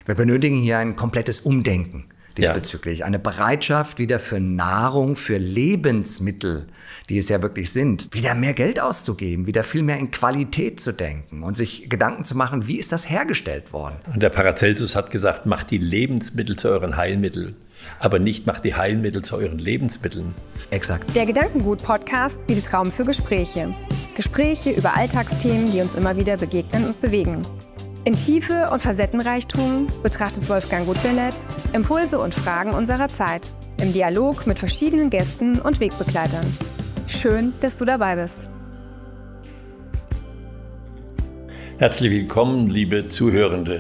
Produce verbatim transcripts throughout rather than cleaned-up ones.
Wir benötigen hier ein komplettes Umdenken diesbezüglich. Ja. Eine Bereitschaft wieder für Nahrung, für Lebensmittel, die es ja wirklich sind, wieder mehr Geld auszugeben, wieder viel mehr in Qualität zu denken und sich Gedanken zu machen, wie ist das hergestellt worden? Und der Paracelsus hat gesagt, macht die Lebensmittel zu euren Heilmitteln, aber nicht macht die Heilmittel zu euren Lebensmitteln. Exakt. Der Gedankengut-Podcast bietet Raum für Gespräche. Gespräche über Alltagsthemen, die uns immer wieder begegnen und bewegen. In Tiefe und Facettenreichtum betrachtet Wolfgang Gutbillett Impulse und Fragen unserer Zeit im Dialog mit verschiedenen Gästen und Wegbegleitern. Schön, dass du dabei bist. Herzlich willkommen, liebe Zuhörende.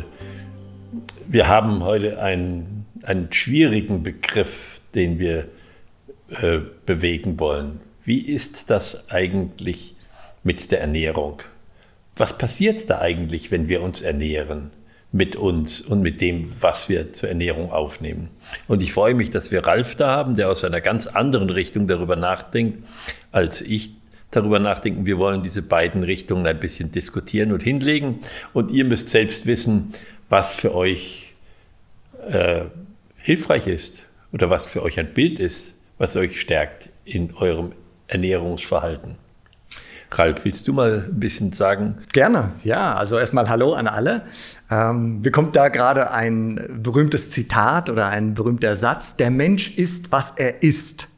Wir haben heute einen, einen schwierigen Begriff, den wir äh, bewegen wollen. Wie ist das eigentlich mit der Ernährung? Was passiert da eigentlich, wenn wir uns ernähren, mit uns und mit dem, was wir zur Ernährung aufnehmen? Und ich freue mich, dass wir Ralf da haben, der aus einer ganz anderen Richtung darüber nachdenkt, als ich darüber nachdenke. Wir wollen diese beiden Richtungen ein bisschen diskutieren und hinlegen. Und ihr müsst selbst wissen, was für euch äh, hilfreich ist oder was für euch ein Bild ist, was euch stärkt in eurem Ernährungsverhalten. Ralf, willst du mal ein bisschen sagen? Gerne, ja. Also erstmal Hallo an alle. Ähm, mir kommt da gerade ein berühmtes Zitat oder ein berühmter Satz. Der Mensch ist, was er ist.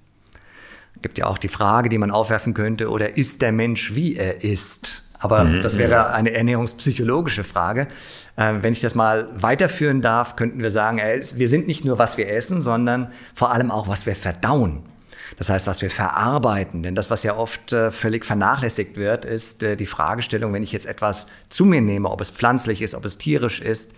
Es gibt ja auch die Frage, die man aufwerfen könnte, oder ist der Mensch, wie er ist? Aber mhm. das wäre eine ernährungspsychologische Frage. Äh, wenn ich das mal weiterführen darf, könnten wir sagen, er ist, wir sind nicht nur, was wir essen, sondern vor allem auch, was wir verdauen. Das heißt, was wir verarbeiten. Denn das, was ja oft äh, völlig vernachlässigt wird, ist äh, die Fragestellung, wenn ich jetzt etwas zu mir nehme, ob es pflanzlich ist, ob es tierisch ist,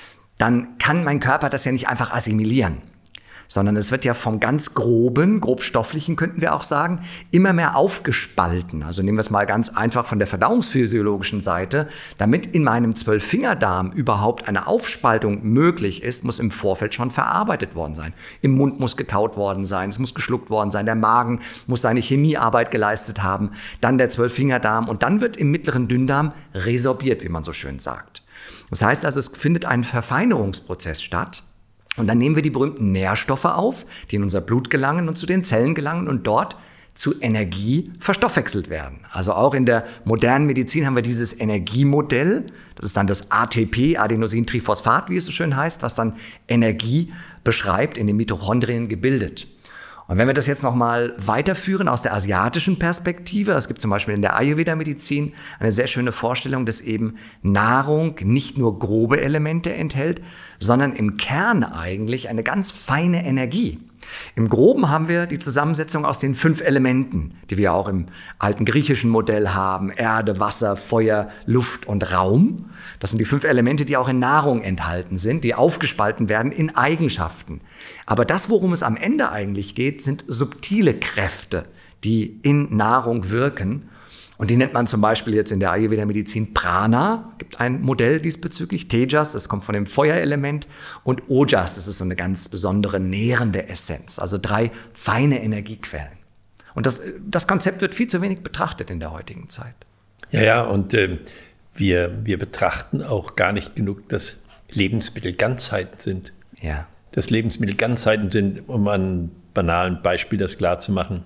dann kann mein Körper das ja nicht einfach assimilieren. Sondern es wird ja vom ganz Groben, grobstofflichen könnten wir auch sagen, immer mehr aufgespalten. Also nehmen wir es mal ganz einfach von der verdauungsphysiologischen Seite. Damit in meinem Zwölffingerdarm überhaupt eine Aufspaltung möglich ist, muss im Vorfeld schon verarbeitet worden sein. Im Mund muss gekaut worden sein, es muss geschluckt worden sein, der Magen muss seine Chemiearbeit geleistet haben, dann der Zwölffingerdarm und dann wird im mittleren Dünndarm resorbiert, wie man so schön sagt. Das heißt also, es findet ein Verfeinerungsprozess statt. Und dann nehmen wir die berühmten Nährstoffe auf, die in unser Blut gelangen und zu den Zellen gelangen und dort zu Energie verstoffwechselt werden. Also auch in der modernen Medizin haben wir dieses Energiemodell. Das ist dann das A T P, Adenosintriphosphat, wie es so schön heißt, was dann Energie beschreibt, in den Mitochondrien gebildet. Und wenn wir das jetzt nochmal weiterführen aus der asiatischen Perspektive, es gibt zum Beispiel in der Ayurveda-Medizin eine sehr schöne Vorstellung, dass eben Nahrung nicht nur grobe Elemente enthält, sondern im Kern eigentlich eine ganz feine Energie. Im Groben haben wir die Zusammensetzung aus den fünf Elementen, die wir auch im alten griechischen Modell haben: Erde, Wasser, Feuer, Luft und Raum. Das sind die fünf Elemente, die auch in Nahrung enthalten sind, die aufgespalten werden in Eigenschaften. Aber das, worum es am Ende eigentlich geht, sind subtile Kräfte, die in Nahrung wirken. Und die nennt man zum Beispiel jetzt in der Ayurveda-Medizin Prana, gibt ein Modell diesbezüglich, Tejas, das kommt von dem Feuerelement, und Ojas, das ist so eine ganz besondere nährende Essenz, also drei feine Energiequellen. Und das, das Konzept wird viel zu wenig betrachtet in der heutigen Zeit. Ja, ja, und äh, wir, wir betrachten auch gar nicht genug, dass Lebensmittel Ganzheiten sind. Ja. Dass Lebensmittel Ganzheiten sind, um an einem banalen Beispiel das klar zu machen.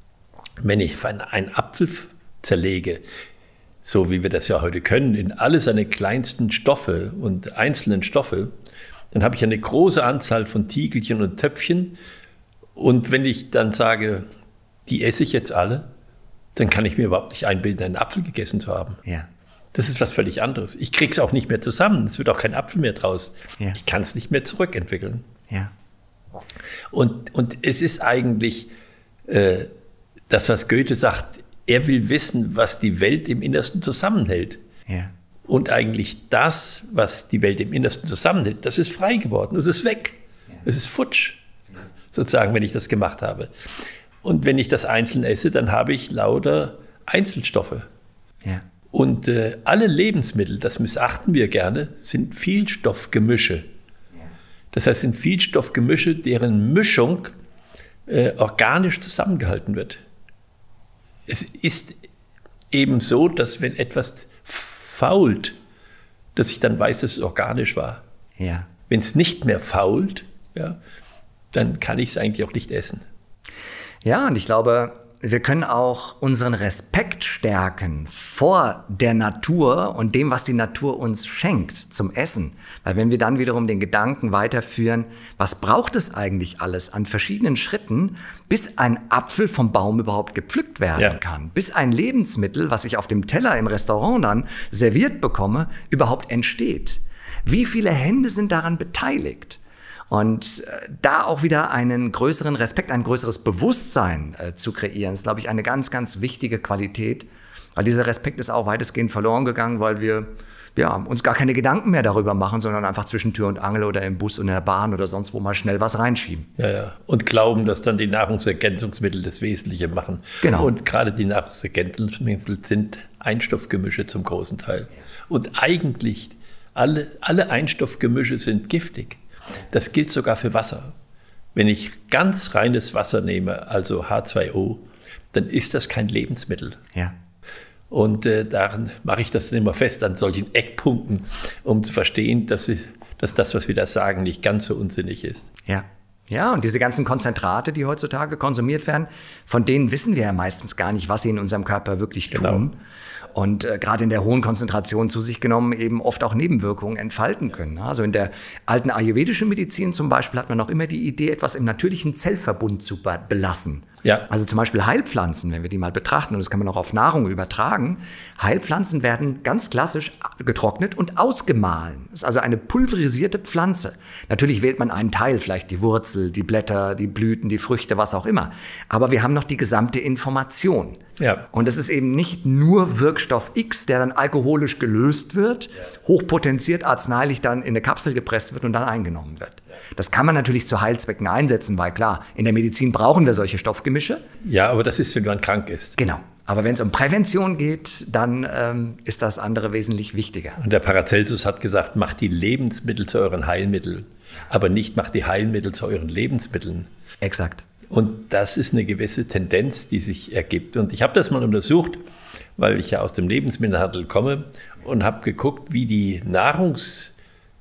Wenn ich einen Apfel zerlege, so wie wir das ja heute können, in alle seine kleinsten Stoffe und einzelnen Stoffe, dann habe ich eine große Anzahl von Tiegelchen und Töpfchen. Und wenn ich dann sage, die esse ich jetzt alle, dann kann ich mir überhaupt nicht einbilden, einen Apfel gegessen zu haben. Ja. Das ist was völlig anderes. Ich kriege es auch nicht mehr zusammen. Es wird auch kein Apfel mehr draus. Ja. Ich kann es nicht mehr zurückentwickeln. Ja. Und, und es ist eigentlich äh, das, was Goethe sagt, er will wissen, was die Welt im Innersten zusammenhält. Ja. Und eigentlich das, was die Welt im Innersten zusammenhält, das ist frei geworden. Es ist weg. Ja. Es ist futsch, sozusagen, wenn ich das gemacht habe. Und wenn ich das einzeln esse, dann habe ich lauter Einzelstoffe. Ja. Und äh, alle Lebensmittel, das missachten wir gerne, sind Vielstoffgemische. Ja. Das heißt, sind Vielstoffgemische, deren Mischung äh, organisch zusammengehalten wird. Es ist eben so, dass wenn etwas fault, dass ich dann weiß, dass es organisch war. Ja. wenn es nicht mehr fault, ja, dann kann ich es eigentlich auch nicht essen. Ja, und ich glaube, wir können auch unseren Respekt stärken vor der Natur und dem, was die Natur uns schenkt zum Essen. Weil wenn wir dann wiederum den Gedanken weiterführen, was braucht es eigentlich alles an verschiedenen Schritten, bis ein Apfel vom Baum überhaupt gepflückt werden ja. kann, bis ein Lebensmittel, was ich auf dem Teller im Restaurant dann serviert bekomme, überhaupt entsteht. Wie viele Hände sind daran beteiligt? Und da auch wieder einen größeren Respekt, ein größeres Bewusstsein äh, zu kreieren, ist, glaube ich, eine ganz, ganz wichtige Qualität. Weil dieser Respekt ist auch weitestgehend verloren gegangen, weil wir ja, uns gar keine Gedanken mehr darüber machen, sondern einfach zwischen Tür und Angel oder im Bus und in der Bahn oder sonst wo mal schnell was reinschieben. Ja, ja. Und glauben, dass dann die Nahrungsergänzungsmittel das Wesentliche machen. Genau. Und gerade die Nahrungsergänzungsmittel sind Einstoffgemische zum großen Teil. Und eigentlich alle, alle Einstoffgemische sind giftig. Das gilt sogar für Wasser. Wenn ich ganz reines Wasser nehme, also H zwei O, dann ist das kein Lebensmittel. Ja. Und äh, daran mache ich das dann immer fest, an solchen Eckpunkten, um zu verstehen, dass, ich, dass das, was wir da sagen, nicht ganz so unsinnig ist. Ja. Ja, und diese ganzen Konzentrate, die heutzutage konsumiert werden, von denen wissen wir ja meistens gar nicht, was sie in unserem Körper wirklich tun. Genau. Und äh, gerade in der hohen Konzentration zu sich genommen eben oft auch Nebenwirkungen entfalten können. Also in der alten ayurvedischen Medizin zum Beispiel hat man noch immer die Idee, etwas im natürlichen Zellverbund zu be- belassen. Ja. Also zum Beispiel Heilpflanzen, wenn wir die mal betrachten, und das kann man auch auf Nahrung übertragen. Heilpflanzen werden ganz klassisch getrocknet und ausgemahlen. Das ist also eine pulverisierte Pflanze. Natürlich wählt man einen Teil, vielleicht die Wurzel, die Blätter, die Blüten, die Früchte, was auch immer. Aber wir haben noch die gesamte Information. Ja. Und es ist eben nicht nur Wirkstoff X, der dann alkoholisch gelöst wird, hochpotenziert arzneilich dann in eine Kapsel gepresst wird und dann eingenommen wird. Das kann man natürlich zu Heilzwecken einsetzen, weil klar, in der Medizin brauchen wir solche Stoffgemische. Ja, aber das ist, wenn man krank ist. Genau. Aber wenn es um Prävention geht, dann ähm, ist das andere wesentlich wichtiger. Und der Paracelsus hat gesagt, macht die Lebensmittel zu euren Heilmitteln, aber nicht macht die Heilmittel zu euren Lebensmitteln. Exakt. Und das ist eine gewisse Tendenz, die sich ergibt. Und ich habe das mal untersucht, weil ich ja aus dem Lebensmittelhandel komme und habe geguckt, wie die Nahrungskosten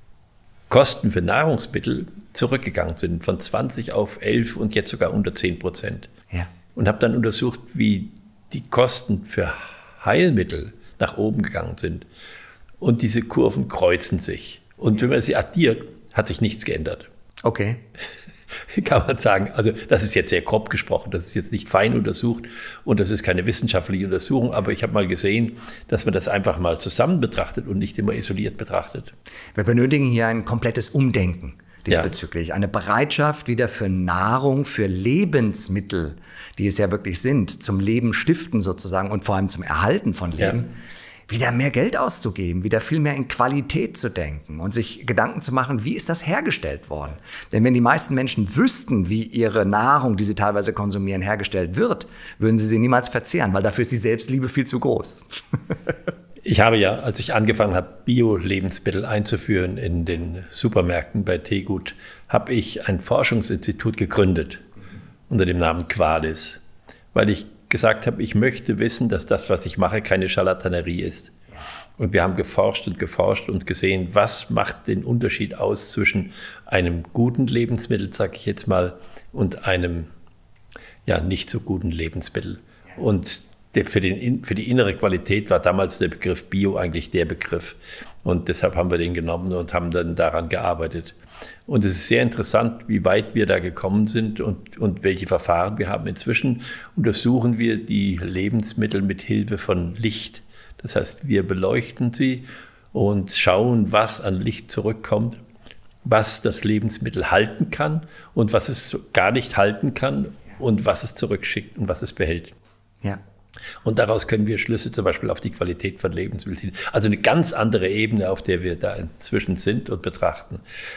für Nahrungsmittel zurückgegangen sind, von zwanzig auf elf und jetzt sogar unter zehn Prozent. Ja. Und habe dann untersucht, wie die Kosten für Heilmittel nach oben gegangen sind. Und diese Kurven kreuzen sich. Und wenn man sie addiert, hat sich nichts geändert. Okay. Kann man sagen. Also das ist jetzt sehr grob gesprochen, das ist jetzt nicht fein untersucht und das ist keine wissenschaftliche Untersuchung, aber ich habe mal gesehen, dass man das einfach mal zusammen betrachtet und nicht immer isoliert betrachtet. Wir benötigen hier ein komplettes Umdenken diesbezüglich. Ja. Eine Bereitschaft wieder für Nahrung, für Lebensmittel, die es ja wirklich sind, zum Leben stiften sozusagen und vor allem zum Erhalten von Leben. Ja. Wieder mehr Geld auszugeben, wieder viel mehr in Qualität zu denken und sich Gedanken zu machen, wie ist das hergestellt worden? Denn wenn die meisten Menschen wüssten, wie ihre Nahrung, die sie teilweise konsumieren, hergestellt wird, würden sie sie niemals verzehren, weil dafür ist die Selbstliebe viel zu groß. Ich habe ja, als ich angefangen habe, Bio-Lebensmittel einzuführen in den Supermärkten bei Tegut, habe ich ein Forschungsinstitut gegründet unter dem Namen Qualis, weil ich gesagt habe, ich möchte wissen, dass das, was ich mache, keine Scharlatanerie ist. Und wir haben geforscht und geforscht und gesehen, was macht den Unterschied aus zwischen einem guten Lebensmittel, sage ich jetzt mal, und einem ja, nicht so guten Lebensmittel. Und der, für, den, für die innere Qualität war damals der Begriff Bio eigentlich der Begriff. Und deshalb haben wir den genommen und haben dann daran gearbeitet. Und es ist sehr interessant, wie weit wir da gekommen sind und, und welche Verfahren wir haben. Inzwischen untersuchen wir die Lebensmittel mit Hilfe von Licht. Das heißt, wir beleuchten sie und schauen, was an Licht zurückkommt, was das Lebensmittel halten kann und was es gar nicht halten kann und was es zurückschickt und was es behält. Ja. Und daraus können wir Schlüsse zum Beispiel auf die Qualität von Lebensmitteln ziehen. Also eine ganz andere Ebene, auf der wir da inzwischen sind und betrachten.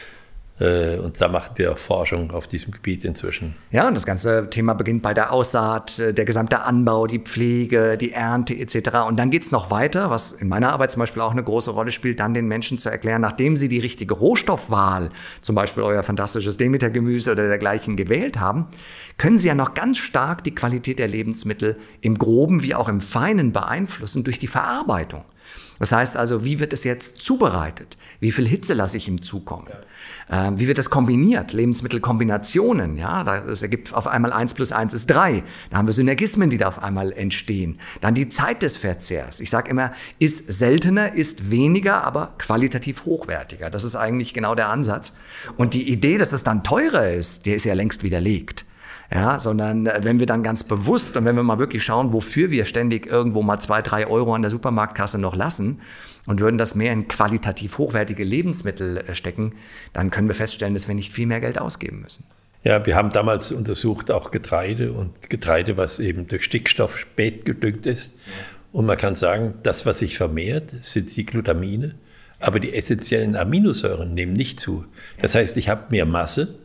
Und da machen wir auch Forschung auf diesem Gebiet inzwischen. Ja, und das ganze Thema beginnt bei der Aussaat, der gesamte Anbau, die Pflege, die Ernte et cetera. Und dann geht es noch weiter, was in meiner Arbeit zum Beispiel auch eine große Rolle spielt, dann den Menschen zu erklären, nachdem sie die richtige Rohstoffwahl, zum Beispiel euer fantastisches Demeter-Gemüse oder dergleichen gewählt haben, können sie ja noch ganz stark die Qualität der Lebensmittel im Groben wie auch im Feinen beeinflussen durch die Verarbeitung. Das heißt also, wie wird es jetzt zubereitet? Wie viel Hitze lasse ich ihm zukommen? Ja. Ähm, wie wird es kombiniert? Lebensmittelkombinationen, ja, das ergibt auf einmal eins plus eins ist drei. Da haben wir Synergismen, die da auf einmal entstehen. Dann die Zeit des Verzehrs. Ich sage immer, ist seltener, ist weniger, aber qualitativ hochwertiger. Das ist eigentlich genau der Ansatz. Und die Idee, dass es dann teurer ist, die ist ja längst widerlegt. Ja, sondern wenn wir dann ganz bewusst und wenn wir mal wirklich schauen, wofür wir ständig irgendwo mal zwei, drei Euro an der Supermarktkasse noch lassen und würden das mehr in qualitativ hochwertige Lebensmittel stecken, dann können wir feststellen, dass wir nicht viel mehr Geld ausgeben müssen. Ja, wir haben damals untersucht auch Getreide und Getreide, was eben durch Stickstoff spät gedüngt ist. Und man kann sagen, das, was sich vermehrt, sind die Glutamine, aber die essentiellen Aminosäuren nehmen nicht zu. Das heißt, ich habe mehr Masse,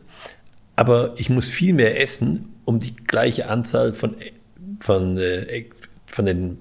aber ich muss viel mehr essen, um die gleiche Anzahl von, von, äh, von den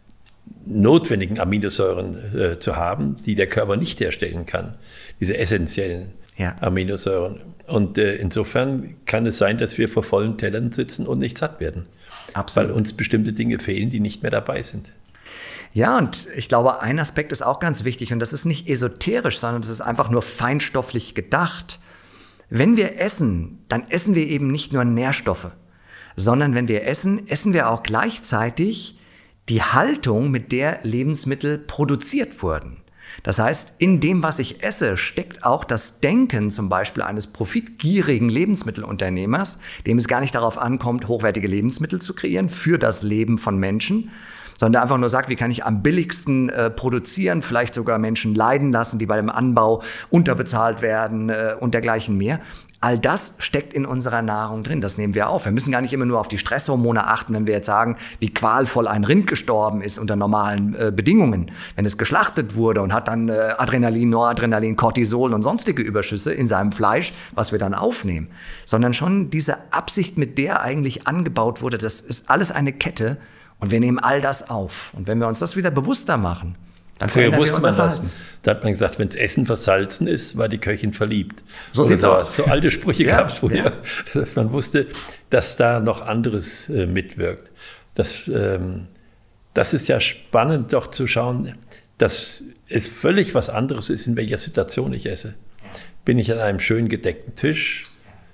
notwendigen Aminosäuren äh, zu haben, die der Körper nicht herstellen kann, diese essentiellen ja. Aminosäuren. Und äh, insofern kann es sein, dass wir vor vollen Tellern sitzen und nicht satt werden, Absolut. Weil uns bestimmte Dinge fehlen, die nicht mehr dabei sind. Ja, und ich glaube, ein Aspekt ist auch ganz wichtig und das ist nicht esoterisch, sondern das ist einfach nur feinstofflich gedacht. Wenn wir essen, dann essen wir eben nicht nur Nährstoffe, sondern wenn wir essen, essen wir auch gleichzeitig die Haltung, mit der Lebensmittel produziert wurden. Das heißt, in dem, was ich esse, steckt auch das Denken zum Beispiel eines profitgierigen Lebensmittelunternehmers, dem es gar nicht darauf ankommt, hochwertige Lebensmittel zu kreieren für das Leben von Menschen, sondern der einfach nur sagt, wie kann ich am billigsten äh, produzieren, vielleicht sogar Menschen leiden lassen, die bei dem Anbau unterbezahlt werden äh, und dergleichen mehr. All das steckt in unserer Nahrung drin, das nehmen wir auf. Wir müssen gar nicht immer nur auf die Stresshormone achten, wenn wir jetzt sagen, wie qualvoll ein Rind gestorben ist unter normalen äh, Bedingungen. Wenn es geschlachtet wurde und hat dann äh, Adrenalin, Noradrenalin, Cortisol und sonstige Überschüsse in seinem Fleisch, was wir dann aufnehmen. Sondern schon diese Absicht, mit der eigentlich angebaut wurde, das ist alles eine Kette. Und wir nehmen all das auf. Und wenn wir uns das wieder bewusster machen, dann Früher wusste man das. Da hat man gesagt, wenn das Essen versalzen ist, war die Köchin verliebt. So sieht's aus. So alte Sprüche ja, gab es früher, ja. dass man wusste, dass da noch anderes äh, mitwirkt. Das, ähm, das ist ja spannend, doch zu schauen, dass es völlig was anderes ist, in welcher Situation ich esse. Bin ich an einem schön gedeckten Tisch,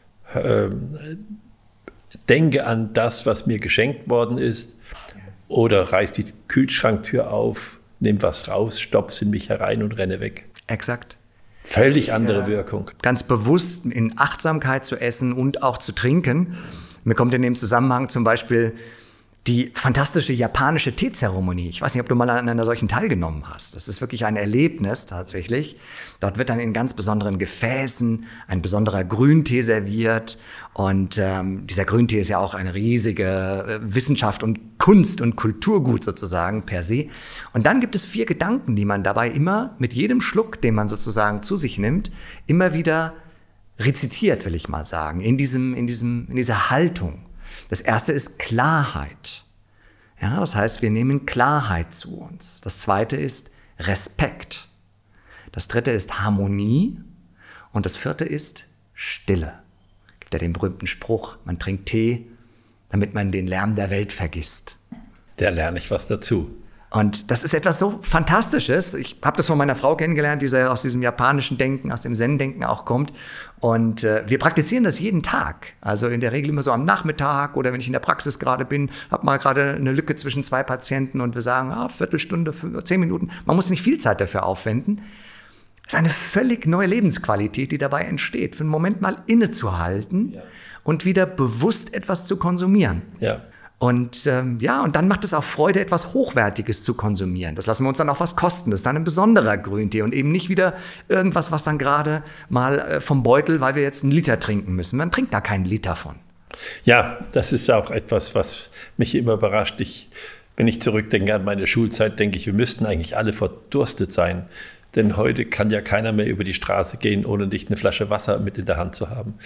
äh, denke an das, was mir geschenkt worden ist, oder reiß die Kühlschranktür auf, nimm was raus, stopf's in mich herein und renne weg. Exakt. Völlig andere ja. Wirkung. Ganz bewusst in Achtsamkeit zu essen und auch zu trinken. Mir kommt in dem Zusammenhang zum Beispiel die fantastische japanische Teezeremonie. Ich weiß nicht, ob du mal an einer solchen teilgenommen hast. Das ist wirklich ein Erlebnis tatsächlich. Dort wird dann in ganz besonderen Gefäßen ein besonderer Grüntee serviert. Und ähm, dieser Grüntee ist ja auch eine riesige äh, Wissenschaft und Kunst und Kulturgut sozusagen per se. Und dann gibt es vier Gedanken, die man dabei immer mit jedem Schluck, den man sozusagen zu sich nimmt, immer wieder rezitiert, will ich mal sagen, in diesem, in diesem, in dieser Haltung. Das erste ist Klarheit. Ja, das heißt, wir nehmen Klarheit zu uns. Das zweite ist Respekt. Das dritte ist Harmonie. Und das vierte ist Stille. Es gibt ja den berühmten Spruch, man trinkt Tee, damit man den Lärm der Welt vergisst. Da lerne ich was dazu. Und das ist etwas so Fantastisches. Ich habe das von meiner Frau kennengelernt, die aus diesem japanischen Denken, aus dem Zen-Denken auch kommt. Und äh, wir praktizieren das jeden Tag. Also in der Regel immer so am Nachmittag oder wenn ich in der Praxis gerade bin, habe mal gerade eine Lücke zwischen zwei Patienten und wir sagen, ah, Viertelstunde, zehn Minuten. Man muss nicht viel Zeit dafür aufwenden. Es ist eine völlig neue Lebensqualität, die dabei entsteht. Für einen Moment mal innezuhalten ja. und wieder bewusst etwas zu konsumieren. Ja. Und ähm, ja, und dann macht es auch Freude, etwas Hochwertiges zu konsumieren. Das lassen wir uns dann auch was kosten. Das ist dann ein besonderer Grüntee und eben nicht wieder irgendwas, was dann gerade mal äh, vom Beutel, weil wir jetzt einen Liter trinken müssen. Man trinkt da keinen Liter von. Ja, das ist auch etwas, was mich immer überrascht. Ich, wenn ich zurückdenke an meine Schulzeit, denke ich, wir müssten eigentlich alle verdurstet sein. Denn heute kann ja keiner mehr über die Straße gehen, ohne nicht eine Flasche Wasser mit in der Hand zu haben.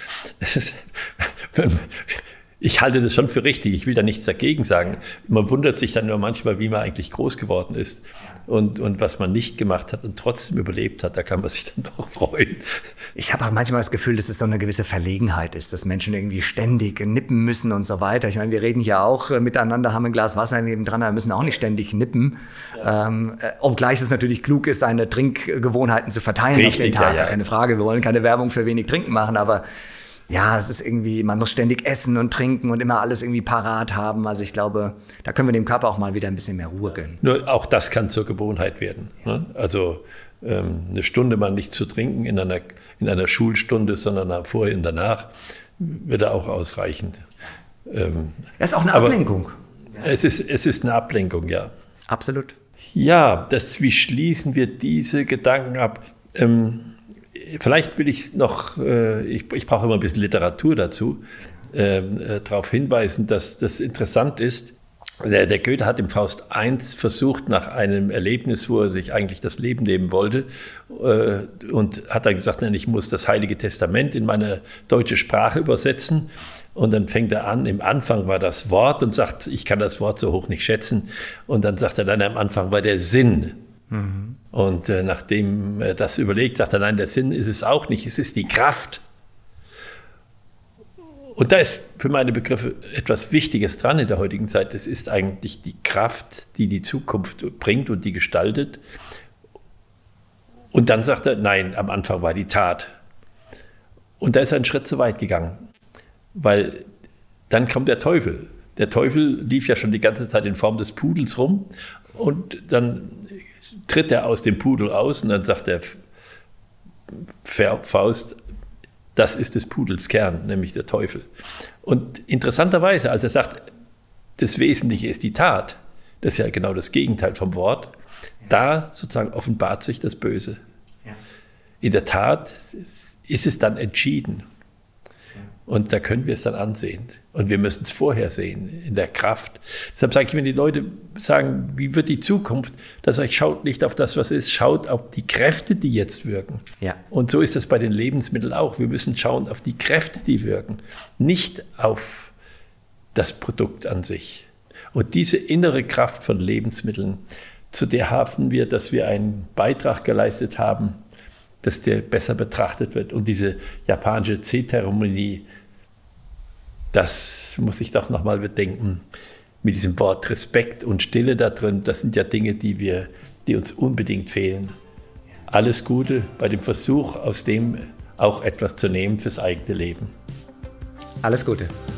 Ich halte das schon für richtig. Ich will da nichts dagegen sagen. Man wundert sich dann nur manchmal, wie man eigentlich groß geworden ist. und, und was man nicht gemacht hat und trotzdem überlebt hat, da kann man sich dann auch freuen. Ich habe auch manchmal das Gefühl, dass es so eine gewisse Verlegenheit ist, dass Menschen irgendwie ständig nippen müssen und so weiter. Ich meine, wir reden hier auch miteinander, haben ein Glas Wasser nebendran, wir müssen auch nicht ständig nippen. Ja. Ähm, obgleich es natürlich klug ist, seine Trinkgewohnheiten zu verteilen. Richtig, auf den Tag. Ja, ja. Keine Frage, wir wollen keine Werbung für wenig Trinken machen, aber ja, es ist irgendwie, man muss ständig essen und trinken und immer alles irgendwie parat haben. Also ich glaube, da können wir dem Körper auch mal wieder ein bisschen mehr Ruhe gönnen. Nur auch das kann zur Gewohnheit werden. Ne? Also ähm, eine Stunde mal nicht zu trinken in einer, in einer Schulstunde, sondern vorher und danach, würde auch ausreichen. Ähm, das ist auch eine Ablenkung. Es ist, es ist eine Ablenkung, ja. Absolut. Ja, das, wie schließen wir diese Gedanken ab? Ähm, Vielleicht will ich noch, äh, ich, ich brauche immer ein bisschen Literatur dazu, äh, äh, darauf hinweisen, dass das interessant ist. Der, der Goethe hat im Faust eins versucht, nach einem Erlebnis, wo er sich eigentlich das Leben nehmen wollte, äh, und hat dann gesagt, nein, ich muss das Heilige Testament in meine deutsche Sprache übersetzen. Und dann fängt er an, im Anfang war das Wort und sagt, ich kann das Wort so hoch nicht schätzen. Und dann sagt er dann, am Anfang war der Sinn. Mhm. Und äh, nachdem er das überlegt, sagt er, nein, der Sinn ist es auch nicht, es ist die Kraft. Und da ist für meine Begriffe etwas Wichtiges dran in der heutigen Zeit. Es ist eigentlich die Kraft, die die Zukunft bringt und die gestaltet. Und dann sagt er, nein, am Anfang war die Tat. Und da ist er einen Schritt zu weit gegangen, weil dann kommt der Teufel. Der Teufel lief ja schon die ganze Zeit in Form des Pudels rum und dann tritt er aus dem Pudel aus und dann sagt der Faust, das ist des Pudels Kern, nämlich der Teufel. Und interessanterweise, als er sagt, das Wesentliche ist die Tat, das ist ja genau das Gegenteil vom Wort, da sozusagen offenbart sich das Böse. In der Tat ist es dann entschieden. Und da können wir es dann ansehen. Und wir müssen es vorher sehen, in der Kraft. Deshalb sage ich, wenn die Leute sagen, wie wird die Zukunft, da sage ich, schaut nicht auf das, was ist, schaut auf die Kräfte, die jetzt wirken. Ja. Und so ist es bei den Lebensmitteln auch. Wir müssen schauen auf die Kräfte, die wirken, nicht auf das Produkt an sich. Und diese innere Kraft von Lebensmitteln, zu der hoffen wir, dass wir einen Beitrag geleistet haben, dass der besser betrachtet wird. Und diese japanische Teezeremonie, das muss ich doch nochmal bedenken, mit diesem Wort Respekt und Stille da drin, das sind ja Dinge, die, wir, die uns unbedingt fehlen. Alles Gute bei dem Versuch, aus dem auch etwas zu nehmen fürs eigene Leben. Alles Gute.